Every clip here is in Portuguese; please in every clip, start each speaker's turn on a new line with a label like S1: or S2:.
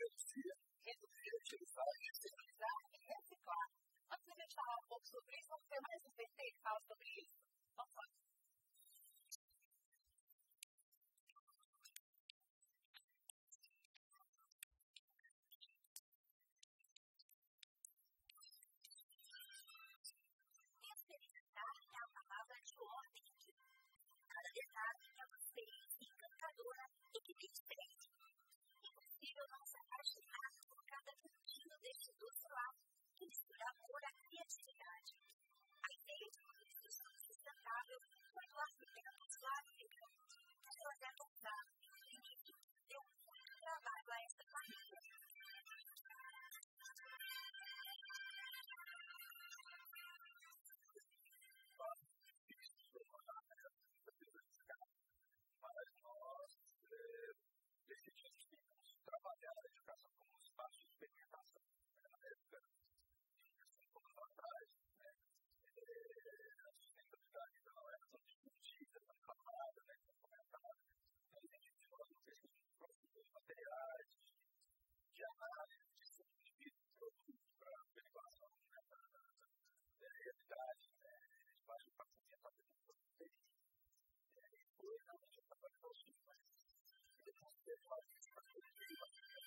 S1: reutilizar e reciclar. Antes de a gente falar um pouco sobre isso, vamos ter mais um PT que fala sobre isso? Vamos lá. Experimentar é a palavra de ordem. Cada detalhe é uma experiência encantadora e que me desprende. Impossível não se apaixonar por cada cantinho deste doce lar que mistura amor à criatividade. A ideia de uma construção sustentável foi do arquiteto Slavika, que José Gonçalves, no início, deu muito trabalho a esta família.
S2: Trabalhar a educação como um espaço de experimentação. Na época, como lá atrás, a sustentabilidade não era tão discutida, tão falada, tão comentada. Então, a gente desenvolveu produtos, materiais, de análise, de substituir produtos para averiguação da realidade, espaço de paciência, e foi realmente um trabalho possível, mas ele não se deu mais para a coletiva.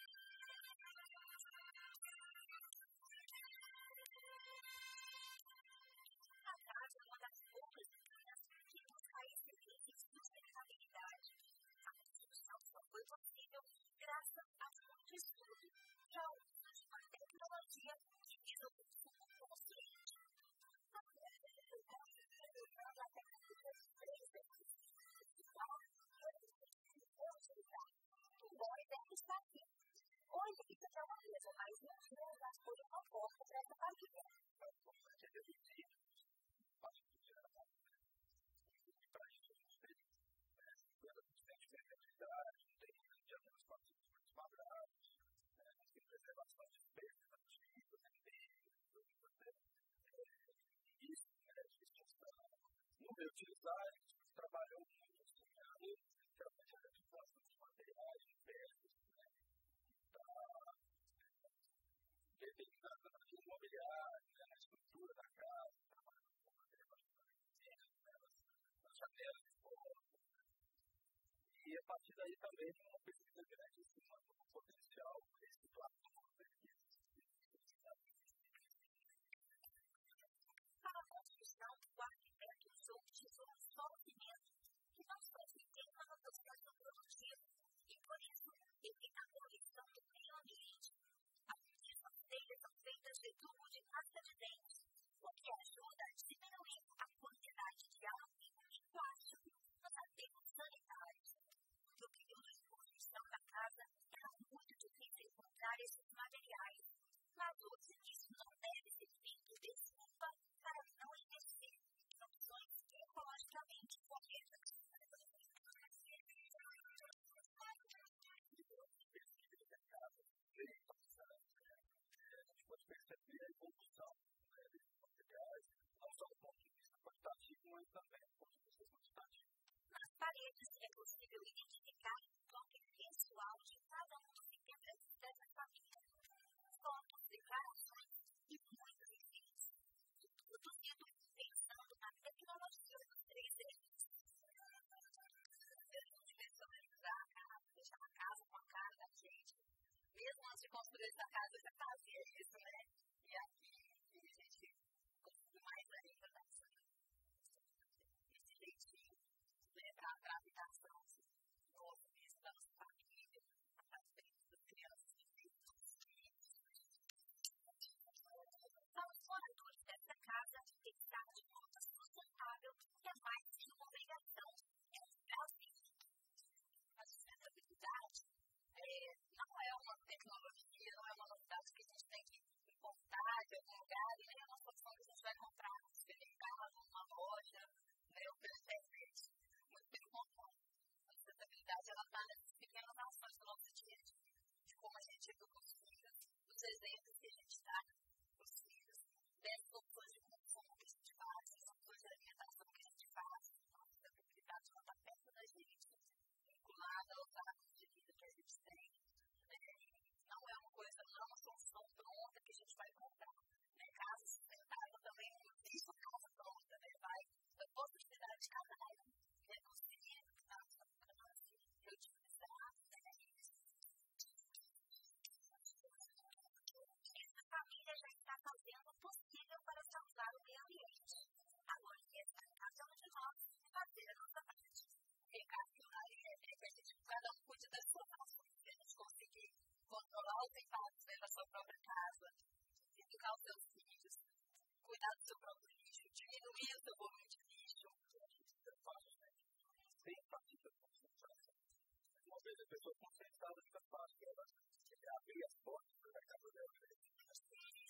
S1: A casa é uma das poucas empresas que busca esse nível de sustentabilidade. A construção só foi possível graças a muito estudo e ao uso de uma tecnologia que visa o consumo consciente. A mulher foi construindo a tecnologia de 3D. Embora deve estar aqui. Hoje, isso já não seja mais mentira, mas foi uma porta para essa família.
S2: É importante reduzir o passo de geração. E para isso, a gente tem sustentabilidade, tem diagnósticos muito quadrados, tem preservação de espécies nativas, isso, no reutilizar, a gente trabalhou muito estudando realmente a reutilização de materiais, de peças, determinada na imobiliária, na estrutura da casa, trabalhando com materiais nas janelas de fora. E a partir daí também uma pesquisa grande em cima do potencial reciclador que existe.
S1: Para a construção, o arquiteto usou tesouros solo-cimento que não só sistema no processo produtivo e, por isso, evita a poluição do meio ambiente. As telhas são feitas de tubo de pasta de dente, o que ajuda a diminuir a quantidade de água e plástico nos aterros sanitários. No período de construção da casa, era muito difícil encontrar esses materiais, mas hoje isso não deve ser feito desculpa para não investir em opções ecologicamente corretas.
S2: Pode perceber a evolução desses materiais, não só do ponto de vista quantitativo, mas também do ponto de vista quantitativo.
S1: Nas paredes é possível identificar o toque pessoal de cada um dos integrantes dessa família. Fotos, declarações e muitos enfeites. Tudo isso pensando na tecnologia dos 3D. Eu não tive personalizar a casa, deixar a casa com a cara da gente. Mesmo antes de construir essa casa, eu já fazia isso, né? E aqui a gente conseguiu mais ainda esse jeitinho, né? Para a habitação nossa, isso da nossa família, a frente das crianças e dos filhos. Para os moradores dessa casa, estar de forma sustentável é mais que uma obrigação, é um prazer. A sustentabilidade não é uma tecnologia, não é uma novidade que a gente tem que importar de algum lugar, e nem é uma solução que a gente vai comprar no supermercado, numa loja, ou pela internet. Muito pelo contrário. A sustentabilidade está nessas pequenas ações do nosso dia a dia, de como a gente educa os filhos, dos exemplos que a gente dá para os filhos, dessas opções de consumo que a gente faz, dessas opções de alimentação que a gente faz. A sustentabilidade está perto da gente, vinculada aos hábitos de vida que a gente tem. Não é cuidar do seu próprio lixo, diminuir o seu volume de lixo.
S2: Sem partida de concentração. Uma vez a pessoa concentrada fica fácil, ela abrir as portas da casa dela.